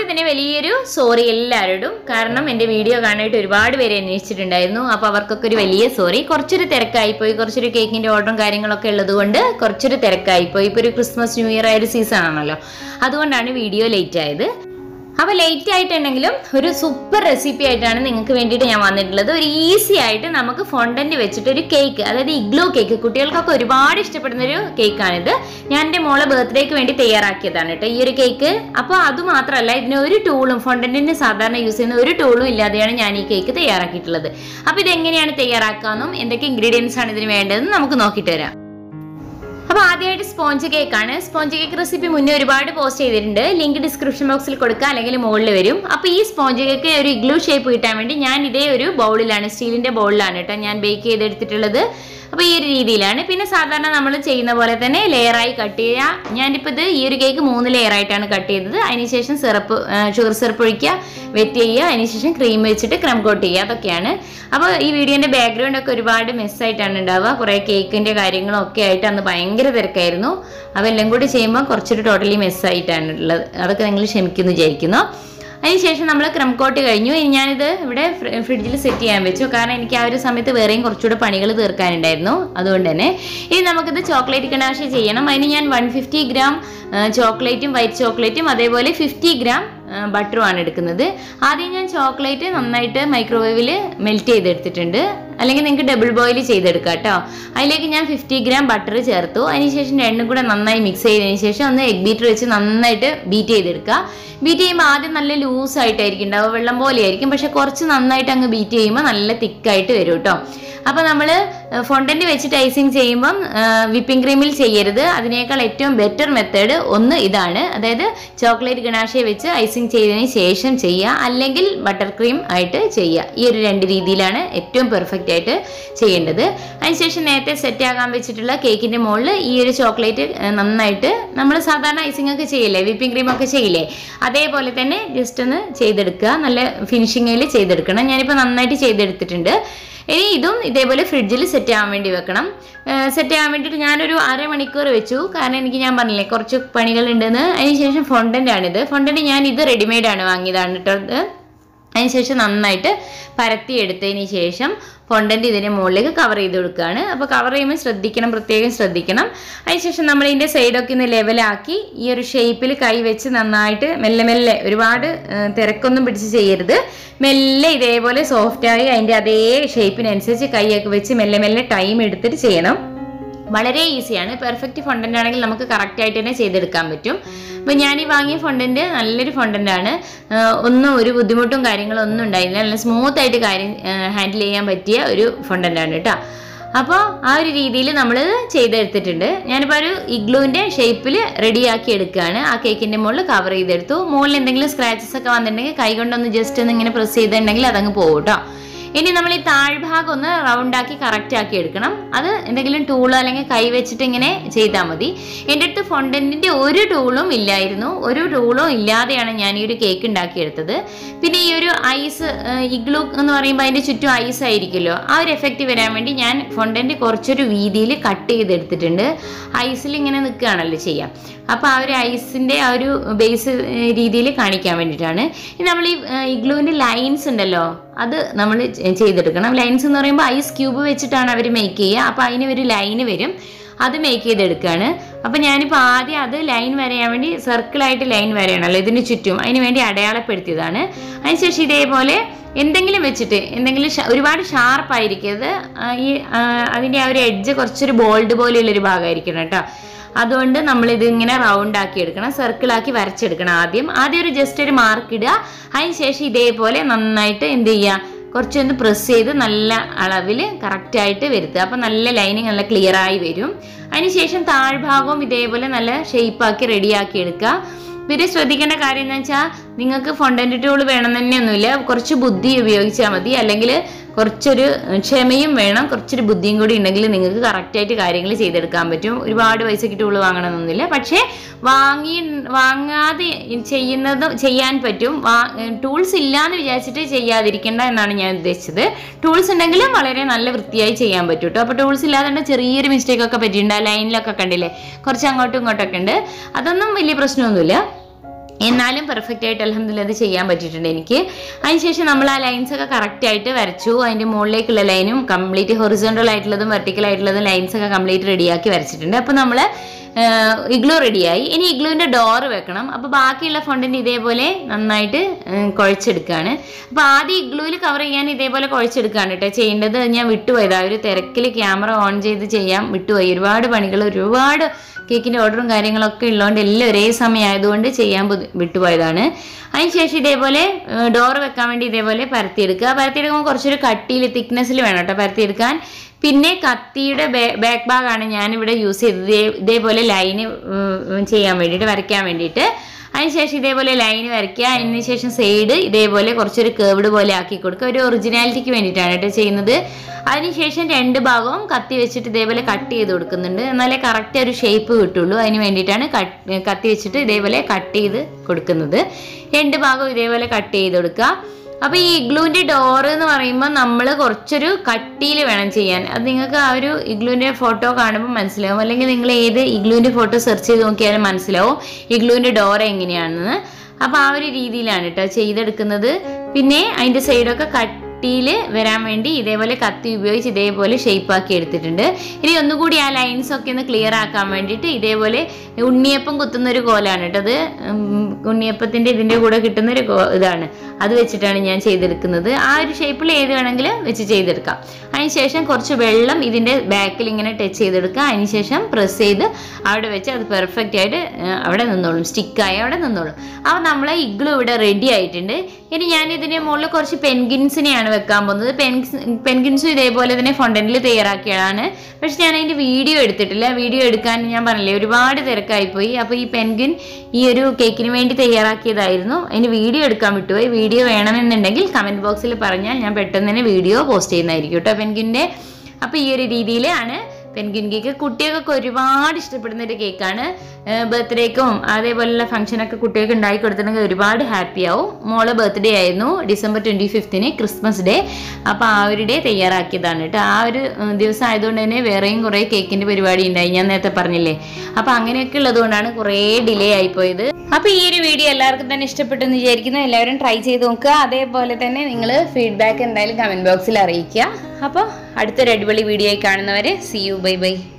ആദ്യം തന്നെ വലിയൊരു സോറി എല്ലാവരോടും. കാരണം എൻ്റെ വീഡിയോ കാണാനായിട്ട് ഒരുപാട് പേര് അന്വേഷിച്ചിട്ടുണ്ടായിരുന്നു. അപ്പോൾ അവർക്കൊക്കെ ഒരു വലിയ സോറി. കുറച്ചൊരു തിരക്കായിപ്പോയി. കുറച്ചൊരു കേക്കിൻ്റെ ഓർഡറും കാര്യങ്ങളൊക്കെ ഉള്ളതുകൊണ്ട് കുറച്ചൊരു തിരക്കായിപ്പോയി. ഇപ്പോൾ ഒരു ക്രിസ്മസ് ന്യൂ ഇയർ ആയൊരു സീസൺ ആണല്ലോ, അതുകൊണ്ടാണ് വീഡിയോ ലേറ്റ് ആയത്. അപ്പോൾ ലേറ്റ് ആയിട്ടുണ്ടെങ്കിലും ഒരു സൂപ്പർ റെസിപ്പി ആയിട്ടാണ് നിങ്ങൾക്ക് വേണ്ടിയിട്ട് ഞാൻ വന്നിട്ടുള്ളത്. ഒരു ഈസി ആയിട്ട് നമുക്ക് ഫോണ്ടന്റ് വെച്ചിട്ട് ഒരു കേക്ക്, അതായത് ഇഗ്ലോ കേക്ക്, കുട്ടികൾക്കൊക്കെ ഒരുപാട് ഇഷ്ടപ്പെടുന്ന ഒരു കേക്കാണിത്. ഞാൻ എൻ്റെ മോളെ ബർത്ത്ഡേക്ക് വേണ്ടി തയ്യാറാക്കിയതാണ് കേട്ടോ ഈ ഒരു കേക്ക്. അപ്പോൾ അതുമാത്രമല്ല, ഇതിന് ഒരു ടൂളും, ഫോണ്ടന്റിന് സാധാരണ യൂസ് ചെയ്യുന്ന ഒരു ടൂളും ഇല്ലാതെയാണ് ഞാൻ ഈ കേക്ക് തയ്യാറാക്കിയിട്ടുള്ളത്. അപ്പോൾ ഇതെങ്ങനെയാണ് തയ്യാറാക്കാമെന്നും എന്തൊക്കെ ഇൻഗ്രീഡിയൻസ് ആണ് ഇതിന് വേണ്ടതെന്ന് നമുക്ക് നോക്കിയിട്ട് വരാം. അപ്പോൾ ആദ്യമായിട്ട് സ്പോഞ്ച് കേക്കാണ്. സ്പോഞ്ച് കേക്ക് റെസിപ്പി മുന്നേ ഒരുപാട് പോസ്റ്റ് ചെയ്തിട്ടുണ്ട്. ലിങ്ക് ഡിസ്ക്രിപ്ഷൻ ബോക്സിൽ കൊടുക്കുക, അല്ലെങ്കിൽ മുകളിൽ വരും. അപ്പോൾ ഈ സ്പോഞ്ച് കേക്ക് ഒരു ഇഗ്ലൂ ഷേപ്പ് കിട്ടാൻ വേണ്ടി ഞാൻ ഇതേ ഒരു ബൗളിലാണ്, സ്റ്റീലിൻ്റെ ബൗളിലാണ് കേട്ടോ ഞാൻ ബേക്ക് ചെയ്തെടുത്തിട്ടുള്ളത്. അപ്പോൾ ഈ ഒരു രീതിയിലാണ്. പിന്നെ സാധാരണ നമ്മൾ ചെയ്യുന്ന പോലെ തന്നെ ലെയറായി കട്ട് ചെയ്യുക. ഞാനിപ്പോൾ ഇത് ഈ ഒരു കേക്ക് 3 ലെയറായിട്ടാണ് കട്ട് ചെയ്തത്. അതിനുശേഷം ഷുഗർ സിറപ്പ് ഒഴിക്കുക, വെറ്റ് ചെയ്യുക, അതിനുശേഷം ക്രീം വെച്ചിട്ട് ക്രം കോട്ട് ചെയ്യുക, അതൊക്കെയാണ്. അപ്പോൾ ഈ വീഡിയോൻ്റെ ബാക്ക്ഗ്രൗണ്ട് ഒക്കെ ഒരുപാട് മെസ്സായിട്ടാണ് ഉണ്ടാവുക. കുറേ കേക്കിൻ്റെ കാര്യങ്ങളും ഒക്കെ ആയിട്ട് അന്ന് ഭയങ്കര തിരക്കായിരുന്നു. അപ്പോൾ എല്ലാം കൂടി ചെയ്യുമ്പോൾ കുറച്ചൊരു ടോട്ടലി മെസ്സായിട്ടാണ് ഉള്ളത്. അതൊക്കെ നിങ്ങൾ ക്ഷമിക്കുമെന്ന് വിചാരിക്കുന്നു. അതിനുശേഷം നമ്മൾ ക്രം കോട്ട് കഴിഞ്ഞു. ഇനി ഞാനിത് ഇവിടെ ഫ്രിഡ്ജിൽ സെറ്റ് ചെയ്യാൻ വെച്ചു. കാരണം എനിക്ക് ആ ഒരു സമയത്ത് വേറെയും കുറച്ചുകൂടെ പണികൾ തീർക്കാനുണ്ടായിരുന്നു. അതുകൊണ്ട് തന്നെ ഇനി നമുക്കിത് ചോക്ലേറ്റ് ഗനാഷ് ചെയ്യണം. അതിന് ഞാൻ 150 ഗ്രാം ചോക്ലേറ്റും വൈറ്റ് ചോക്ലേറ്റും അതേപോലെ 50 ഗ്രാം ബട്ടറുമാണ് എടുക്കുന്നത്. ആദ്യം ഞാൻ ചോക്ലേറ്റ് നന്നായിട്ട് മൈക്രോവേവിൽ മെൽറ്റ് ചെയ്തെടുത്തിട്ടുണ്ട്. അല്ലെങ്കിൽ നിങ്ങൾക്ക് ഡബിൾ ബോയിൽ ചെയ്തെടുക്കാം കേട്ടോ. അതിലേക്ക് ഞാൻ 50 ഗ്രാം ബട്ടർ ചേർത്തു. അതിനുശേഷം രണ്ടും കൂടെ നന്നായി മിക്സ് ചെയ്തതിന് ശേഷം ഒന്ന് എഗ് ബീറ്റർ വെച്ച് നന്നായിട്ട് ബീറ്റ് ചെയ്തെടുക്കുക. ബീറ്റ് ചെയ്യുമ്പോൾ ആദ്യം നല്ല ലൂസായിട്ടായിരിക്കും ഉണ്ടാവുക, വെള്ളം പോലെ ആയിരിക്കും. പക്ഷെ കുറച്ച് നന്നായിട്ട് അങ്ങ് ബീറ്റ് ചെയ്യുമ്പോൾ നല്ല തിക്കായിട്ട് വരും കേട്ടോ. അപ്പോൾ നമ്മൾ ഫോണ്ടന്റ് വെച്ചിട്ട് ഐസിങ് ചെയ്യുമ്പം വിപ്പിംഗ് ക്രീമിൽ ചെയ്യരുത്. അതിനേക്കാൾ ഏറ്റവും ബെറ്റർ മെത്തേഡ് ഒന്ന് ഇതാണ്. അതായത് ചോക്ലേറ്റ് ഗനാഷെ വെച്ച് ഐസിങ് ചെയ്തതിന് ശേഷം ചെയ്യുക, അല്ലെങ്കിൽ ബട്ടർ ക്രീം ആയിട്ട് ചെയ്യുക. ഈ ഒരു 2 രീതിയിലാണ് ഏറ്റവും പെർഫെക്റ്റ് ആയിട്ട് ചെയ്യേണ്ടത്. അതിനുശേഷം നേരത്തെ സെറ്റ് ആകാൻ വെച്ചിട്ടുള്ള കേക്കിൻ്റെ മുകളിൽ ഈ ഒരു ചോക്ലേറ്റ് നന്നായിട്ട് നമ്മൾ സാധാരണ ഐസിങ് ഒക്കെ ചെയ്യില്ലേ, വിപ്പിംഗ് ക്രീം ഒക്കെ ചെയ്യില്ലേ, അതേപോലെ തന്നെ ജസ്റ്റ് ഒന്ന് ചെയ്തെടുക്കുക. നല്ല ഫിനിഷിങ്ങിൽ ചെയ്തെടുക്കണം. ഞാനിപ്പോൾ നന്നായിട്ട് ചെയ്തെടുത്തിട്ടുണ്ട്. ഇനി ഇതും ഇതേപോലെ ഫ്രിഡ്ജിൽ സെറ്റ് ആവാൻ വേണ്ടി വെക്കണം. സെറ്റ് ആവാൻ വേണ്ടിയിട്ട് ഞാനൊരു 1/2 മണിക്കൂർ വെച്ചു. കാരണം എനിക്ക് ഞാൻ പറഞ്ഞില്ലേ കുറച്ച് പണികളുണ്ടെന്ന്. അതിനുശേഷം ഫോണ്ടൻ്റാണിത്. ഫോണ്ടൻ്റ് ഞാൻ ഇത് റെഡിമെയ്ഡാണ് വാങ്ങിയതാണ് കേട്ടോ. അതിനുശേഷം നന്നായിട്ട് പരത്തി എടുത്തതിന് ശേഷം ഫോണ്ടൻ്റ് ഇതിൻ്റെ മുകളിലേക്ക് കവർ ചെയ്ത് കൊടുക്കുകയാണ്. അപ്പോൾ കവർ ചെയ്യുമ്പോൾ ശ്രദ്ധിക്കണം, പ്രത്യേകം ശ്രദ്ധിക്കണം. അതിനുശേഷം നമ്മൾ ഇതിൻ്റെ സൈഡൊക്കെ ഒന്ന് ലെവലാക്കി ഈ ഒരു ഷേപ്പിൽ കൈ വെച്ച് നന്നായിട്ട് മെല്ലെ മെല്ലെ, ഒരുപാട് തിരക്കൊന്നും പിടിച്ച് ചെയ്യരുത്, മെല്ലെ ഇതേപോലെ സോഫ്റ്റായി അതിൻ്റെ അതേ ഷേപ്പിനനുസരിച്ച് കൈയൊക്കെ വെച്ച് മെല്ലെ മെല്ലെ ടൈം എടുത്തിട്ട് ചെയ്യണം. വളരെ ഈസിയാണ്. പെർഫെക്റ്റ് ഫോണ്ടൻ്റ് ആണെങ്കിൽ നമുക്ക് കറക്റ്റായിട്ട് തന്നെ ചെയ്തെടുക്കാൻ പറ്റും. അപ്പോൾ ഞാൻ ഈ വാങ്ങിയ ഫോണ്ടൻ്റ് നല്ലൊരു ഫോണ്ടൻ്റാണ്. ഒരു ബുദ്ധിമുട്ടും കാര്യങ്ങളും ഒന്നും ഉണ്ടായില്ല. നല്ല സ്മൂത്തായിട്ട് ഹാൻഡിൽ ചെയ്യാൻ പറ്റിയ ഒരു ഫോണ്ടൻ്റാണ് കേട്ടോ. അപ്പോൾ ആ ഒരു രീതിയിൽ നമ്മൾ ചെയ്തെടുത്തിട്ടുണ്ട്. ഞാനിപ്പോൾ ഒരു ഇഗ്ലൂവിൻ്റെ ഷേപ്പിൽ റെഡിയാക്കി എടുക്കുകയാണ്. ആ കേക്കിൻ്റെ മുകളിൽ കവർ ചെയ്തെടുത്തു. മുകളിൽ എന്തെങ്കിലും സ്ക്രാച്ചസ് ഒക്കെ വന്നിട്ടുണ്ടെങ്കിൽ കൈ കൊണ്ടൊന്ന് ജസ്റ്റ് ഒന്ന് ഇങ്ങനെ പ്രസ് ചെയ്തിട്ടുണ്ടെങ്കിൽ അതങ്ങ് പോകും കേട്ടോ. ഇനി നമ്മൾ ഈ താഴ്ഭാഗം ഒന്ന് റൗണ്ടാക്കി കറക്റ്റ് ആക്കി എടുക്കണം. അത് എന്തെങ്കിലും ടൂളോ അല്ലെങ്കിൽ കൈ വെച്ചിട്ട് ഇങ്ങനെ ചെയ്താൽ മതി. എൻ്റെ അടുത്ത് ഫോണ്ടന്റിൻ്റെ ഒരു ടൂളും ഇല്ലായിരുന്നു. ഒരു ടൂളും ഇല്ലാതെയാണ് ഞാൻ ഈ ഒരു കേക്ക് ഉണ്ടാക്കിയെടുത്തത്. പിന്നെ ഈ ഒരു ഐസ് ഇഗ്ലൂ എന്ന് പറയുമ്പോൾ അതിൻ്റെ ചുറ്റും ഐസ് ആയിരിക്കുമല്ലോ, ആ ഒരു എഫക്റ്റ് വരാൻ വേണ്ടി ഞാൻ ഫോണ്ടന്റ് കുറച്ചൊരു വീതിയിൽ കട്ട് ചെയ്തെടുത്തിട്ടുണ്ട്. ഐസിൽ ഇങ്ങനെ നിൽക്കുകയാണല്ലോ ചെയ്യാം. അപ്പോൾ ആ ഒരു ഐസിൻ്റെ ആ ഒരു ബേസ് രീതിയിൽ കാണിക്കാൻ വേണ്ടിയിട്ടാണ്. ഇനി നമ്മൾ ഈ ഇഗ്ലൂവിൻ്റെ ലൈൻസ് ഉണ്ടല്ലോ, അത് നമ്മൾ ചെയ്തെടുക്കണം. ലൈൻസ് എന്ന് പറയുമ്പോൾ ഐസ് ക്യൂബ് വെച്ചിട്ടാണ് അവർ മേക്ക് ചെയ്യുക. അപ്പോൾ അതിന് ഒരു ലൈന് വരും, അത് മേക്ക് ചെയ്തെടുക്കുകയാണ്. അപ്പോൾ ഞാനിപ്പോൾ ആദ്യം അത് ലൈൻ വരയാൻ വേണ്ടി സർക്കിളായിട്ട് ലൈൻ വരയണമല്ലോ ഇതിന് ചുറ്റും, അതിന് വേണ്ടി അടയാളപ്പെടുത്തിയതാണ്. അതിനുശേഷം ഇതേപോലെ എന്തെങ്കിലും വെച്ചിട്ട്, ഒരുപാട് ഷാർപ്പായിരിക്കരുത്, അതിൻ്റെ ആ ഒരു എഡ്ജ് കുറച്ചൊരു ബോൾഡ് പോലെയുള്ളൊരു ഭാഗമായിരിക്കണം കേട്ടോ. അതുകൊണ്ട് നമ്മളിത് ഇങ്ങനെ റൗണ്ട് ആക്കി എടുക്കണം, സർക്കിളാക്കി വരച്ചെടുക്കണം. ആദ്യം ഒരു ജസ്റ്റ് ഒരു മാർക്ക് ഇടുക. അതിനുശേഷം ഇതേപോലെ നന്നായിട്ട് എന്ത് ചെയ്യുക, കുറച്ചൊന്ന് പ്രസ് ചെയ്ത് നല്ല അളവിൽ കറക്റ്റായിട്ട് വരുത്തുക. അപ്പോൾ നല്ല ലൈനിങ് നല്ല ക്ലിയർ ആയി വരും. അതിനുശേഷം താഴ്ഭാഗവും ഇതേപോലെ നല്ല ഷേപ്പാക്കി റെഡിയാക്കി എടുക്കുക. പിന്നെ ശ്രദ്ധിക്കേണ്ട കാര്യം എന്ന് വെച്ചാൽ നിങ്ങൾക്ക് ഫോണ്ടന്റ് ടൂൾ വേണം തന്നെയൊന്നുമില്ല, കുറച്ച് ബുദ്ധി ഉപയോഗിച്ചാൽ മതി. അല്ലെങ്കിൽ കുറച്ചൊരു ക്ഷമയും വേണം, കുറച്ചൊരു ബുദ്ധിയും കൂടി ഉണ്ടെങ്കിൽ നിങ്ങൾക്ക് കറക്റ്റായിട്ട് കാര്യങ്ങൾ ചെയ്തെടുക്കാൻ പറ്റും. ഒരുപാട് പൈസയ്ക്ക് ടൂൾ വാങ്ങണമെന്നൊന്നുമില്ല, പക്ഷേ വാങ്ങാതെ ചെയ്യാൻ പറ്റും. ടൂൾസ് ഇല്ലയെന്ന് വിചാരിച്ചിട്ട് ചെയ്യാതിരിക്കേണ്ട എന്നാണ് ഞാൻ ഉദ്ദേശിച്ചത്. ടൂൾസ് ഉണ്ടെങ്കിലും വളരെ നല്ല വൃത്തിയായി ചെയ്യാൻ പറ്റും കേട്ടോ. അപ്പോൾ ടൂൾസ് ഇല്ലാതെ ചെറിയൊരു മിസ്റ്റേക്കൊക്കെ പറ്റിയിട്ടുണ്ട്. ആ ലൈനിലൊക്കെ കണ്ടില്ലേ, കുറച്ച് അങ്ങോട്ടും ഇങ്ങോട്ടൊക്കെ ഉണ്ട്. അതൊന്നും വലിയ പ്രശ്നമൊന്നുമില്ല. എന്നാലും പെർഫെക്റ്റ് ആയിട്ട് അൽഹംദുലില്ലാ അത് ചെയ്യാൻ പറ്റിയിട്ടുണ്ട് എനിക്ക്. അതിനുശേഷം നമ്മൾ ആ ലൈൻസ് ഒക്കെ കറക്റ്റ് ആയിട്ട് വരച്ചു. അതിൻ്റെ മുകളിലേക്കുള്ള ലൈനും കംപ്ലീറ്റ് ഹൊറിസോണ്ടൽ ആയിട്ടുള്ളതും വെർട്ടിക്കൽ ആയിട്ടുള്ളതും ലൈൻസ് ഒക്കെ കംപ്ലീറ്റ് റെഡിയാക്കി വരച്ചിട്ടുണ്ട്. അപ്പോൾ നമ്മൾ ഇഗ്ലൂ റെഡിയായി. ഇനി ഇഗ്ലൂവിൻ്റെ ഡോറ് വെക്കണം. അപ്പോൾ ബാക്കിയുള്ള ഫോണ്ടൻ്റ് ഇതേപോലെ നന്നായിട്ട് കുഴച്ചെടുക്കുകയാണ്. അപ്പോൾ ആദ്യം ഇഗ്ലൂവിൽ കവർ ചെയ്യാൻ ഇതേപോലെ കുഴച്ചെടുക്കുകയാണ് കേട്ടോ ചെയ്യേണ്ടത്. ഞാൻ വിട്ടുപോയത് ആ ഒരു തിരക്കിൽ ക്യാമറ ഓൺ ചെയ്ത് ചെയ്യാൻ വിട്ടുപോയി. ഒരുപാട് പണികൾ, ഒരുപാട് കേക്കിൻ്റെ ഓർഡറും കാര്യങ്ങളൊക്കെ ഉള്ളതുകൊണ്ട് എല്ലാം ഒരേ സമയം ആയതുകൊണ്ട് ചെയ്യാൻ വിട്ടുപോയതാണ്. അതിനുശേഷം ഇതേപോലെ ഡോർ വെക്കാൻ വേണ്ടി ഇതേപോലെ പരത്തിയെടുക്കുക. പരത്തിയെടുക്കുമ്പോൾ കുറച്ചൊരു കട്ടിയിൽ തിക്നെസ്സിൽ വേണം കേട്ടോ പരത്തിയെടുക്കാൻ. പിന്നെ കത്തിയുടെ ബാക്ക് ഭാഗമാണ് ഞാനിവിടെ യൂസ് ചെയ്തത് ഇതേപോലെ ലൈന് ചെയ്യാൻ വേണ്ടിയിട്ട്, വരയ്ക്കാൻ വേണ്ടിയിട്ട്. അതിനുശേഷം ഇതേപോലെ ലൈൻ വരയ്ക്കുക. അതിനുശേഷം സൈഡ് ഇതേപോലെ കുറച്ചൊരു കേർവ്ഡ് പോലെ ആക്കി കൊടുക്കുക. ഒരു ഒറിജിനാലിറ്റിക്ക് വേണ്ടിയിട്ടാണ് കേട്ടോ ചെയ്യുന്നത്. അതിനുശേഷം രണ്ട് ഭാഗവും കത്തി വെച്ചിട്ട് ഇതേപോലെ കട്ട് ചെയ്ത് കൊടുക്കുന്നുണ്ട്. എന്നാലേ കറക്റ്റ് ഒരു ഷേപ്പ് കിട്ടുള്ളൂ. അതിന് വേണ്ടിയിട്ടാണ് കത്തി വെച്ചിട്ട് ഇതേപോലെ കട്ട് ചെയ്ത് കൊടുക്കുന്നത്. രണ്ട് ഭാഗവും ഇതേപോലെ കട്ട് ചെയ്ത് കൊടുക്കുക. അപ്പോൾ ഈ ഇഗ്ലൂവിൻ്റെ ഡോറ് എന്ന് പറയുമ്പോൾ നമ്മൾ കുറച്ചൊരു കട്ടിയിൽ വേണം ചെയ്യാൻ. അത് നിങ്ങൾക്ക് ആ ഒരു ഇഗ്ലൂവിൻ്റെ ഫോട്ടോ കാണുമ്പോൾ മനസ്സിലാവും. അല്ലെങ്കിൽ നിങ്ങൾ ഏത് ഇഗ്ലൂവിൻ്റെ ഫോട്ടോ സെർച്ച് ചെയ്ത് നോക്കിയാലും മനസ്സിലാവും ഇഗ്ലൂവിൻ്റെ ഡോറ് എങ്ങനെയാണെന്ന്. അപ്പോൾ ആ ഒരു രീതിയിലാണ് കേട്ടോ ചെയ്തെടുക്കുന്നത്. പിന്നെ അതിൻ്റെ സൈഡൊക്കെ കട്ടിയിൽ വരാൻ വേണ്ടി ഇതേപോലെ കത്തി ഉപയോഗിച്ച് ഇതേപോലെ ഷേപ്പാക്കി എടുത്തിട്ടുണ്ട്. ഇനി ഒന്നുകൂടി ആ ലൈൻസ് ഒക്കെ ഒന്ന് ക്ലിയർ ആക്കാൻ വേണ്ടിയിട്ട് ഇതേപോലെ ഉണ്ണിയപ്പം കുത്തുന്നൊരു കോലാണ് കേട്ടോ അത്. ഉണ്ണിയപ്പത്തിൻ്റെ ഇതിൻ്റെ കൂടെ കിട്ടുന്നൊരു ഇതാണ്, അത് വെച്ചിട്ടാണ് ഞാൻ ചെയ്തെടുക്കുന്നത്. ആ ഒരു ഷേപ്പിൽ ഏത് വേണമെങ്കിലും വെച്ച് ചെയ്തെടുക്കാം. അതിനുശേഷം കുറച്ച് വെള്ളം ഇതിൻ്റെ ബാക്കിൽ ഇങ്ങനെ ടച്ച് ചെയ്തെടുക്കുക. അതിനുശേഷം പ്രസ് ചെയ്ത് അവിടെ വെച്ച് അത് പെർഫെക്റ്റ് ആയിട്ട് അവിടെ നിന്നോളും, സ്റ്റിക്കായി അവിടെ നിന്നോളും. അപ്പോൾ നമ്മളെ ഇഗ്ലൂ ഇവിടെ റെഡി ആയിട്ടുണ്ട്. ഇനി ഞാൻ ഇതിൻ്റെ മുകളിൽ കുറച്ച് പെൻഗിൻസിനെയാണ് വെക്കാൻ പോകുന്നത്. പെൻഗിൻസും ഇതേപോലെ തന്നെ ഫോണ്ടന്റിൽ തയ്യാറാക്കിയതാണ്. പക്ഷെ ഞാൻ അതിൻ്റെ വീഡിയോ എടുത്തിട്ടില്ല. വീഡിയോ എടുക്കാൻ ഞാൻ പറഞ്ഞില്ലേ ഒരുപാട് തിരക്കായിപ്പോയി. അപ്പോൾ ഈ പെൻഗിൻ ഈ ഒരു കേക്കിന് വേണ്ടി തയ്യാറാക്കിയതായിരുന്നു. അതിന് വീഡിയോ എടുക്കാൻ വിട്ടുപോയി. വീഡിയോ വേണമെന്നുണ്ടെങ്കിൽ കമൻറ്റ് ബോക്സിൽ പറഞ്ഞാൽ ഞാൻ പെട്ടെന്ന് തന്നെ വീഡിയോ പോസ്റ്റ് ചെയ്യുന്നതായിരിക്കും കേട്ടോ പെൻഗിൻ്റെ. അപ്പോൾ ഈ ഒരു രീതിയിലാണ് പെൻഗിൻ കേക്ക്. കുട്ടികൾക്കൊക്കെ ഒരുപാട് ഇഷ്ടപ്പെടുന്ന ഒരു കേക്കാണ്. ബർത്ത്ഡേക്കും അതേപോലെയുള്ള ഫംഗ്ഷനൊക്കെ കുട്ടികൾക്ക് ഉണ്ടാക്കി കൊടുത്തിട്ടുണ്ടെങ്കിൽ ഒരുപാട് ഹാപ്പി ആവും. മോളെ ബർത്ത്ഡേ ആയിരുന്നു December 25th, ക്രിസ്മസ് ഡേ. അപ്പോൾ ആ ഒരു ഡേ തയ്യാറാക്കിയതാണ് കേട്ടോ. ആ ഒരു ദിവസം ആയതുകൊണ്ട് തന്നെ വേറെയും കുറേ കേക്കിൻ്റെ പരിപാടി ഉണ്ടായി, ഞാൻ നേരത്തെ പറഞ്ഞില്ലേ. അപ്പോൾ അങ്ങനെയൊക്കെ ഉള്ളതുകൊണ്ടാണ് കുറേ ഡിലേ ആയിപ്പോയത്. അപ്പോൾ ഈ ഒരു വീഡിയോ എല്ലാവർക്കും തന്നെ ഇഷ്ടപ്പെട്ടെന്ന് വിചാരിക്കുന്നു. എല്ലാവരും ട്രൈ ചെയ്ത് നോക്കുക. അതേപോലെ തന്നെ നിങ്ങൾ ഫീഡ്ബാക്ക് എന്തായാലും കമൻറ്റ് ബോക്സിൽ അറിയിക്കുക. അപ്പോൾ അടുത്തൊരു അടിപൊളി വീഡിയോ ആയി കാണുന്നവരെ see you, bye bye.